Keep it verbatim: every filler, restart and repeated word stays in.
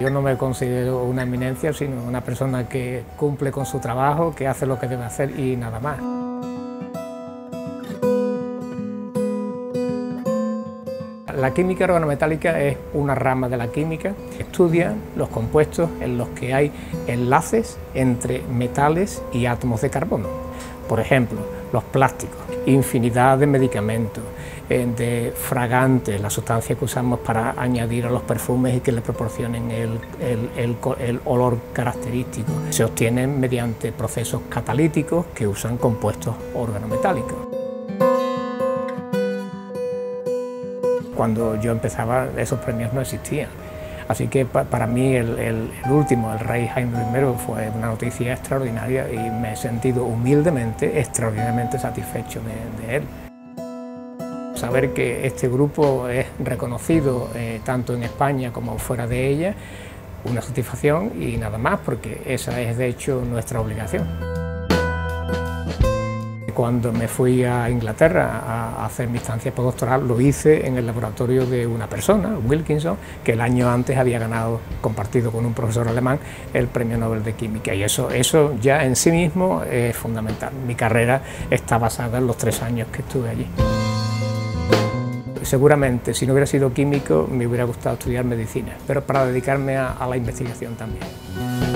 Yo no me considero una eminencia, sino una persona que cumple con su trabajo, que hace lo que debe hacer y nada más. La química organometálica es una rama de la química que estudia los compuestos en los que hay enlaces entre metales y átomos de carbono. Por ejemplo, los plásticos, infinidad de medicamentos, de fragantes, la sustancia que usamos para añadir a los perfumes y que le proporcionen el, el, el, el olor característico. Se obtienen mediante procesos catalíticos que usan compuestos organometálicos. Cuando yo empezaba, esos premios no existían. Así que pa para mí el, el, el último, el rey Jaime primero, fue una noticia extraordinaria y me he sentido humildemente, extraordinariamente satisfecho de, de él. Saber que este grupo es reconocido eh, tanto en España como fuera de ella, una satisfacción y nada más, porque esa es de hecho nuestra obligación. Cuando me fui a Inglaterra a hacer mi estancia postdoctoral, lo hice en el laboratorio de una persona, Wilkinson, que el año antes había ganado, compartido con un profesor alemán, el Premio Nobel de Química. Y eso, eso ya en sí mismo es fundamental. Mi carrera está basada en los tres años que estuve allí. Seguramente, si no hubiera sido químico, me hubiera gustado estudiar medicina, pero para dedicarme a, a la investigación también.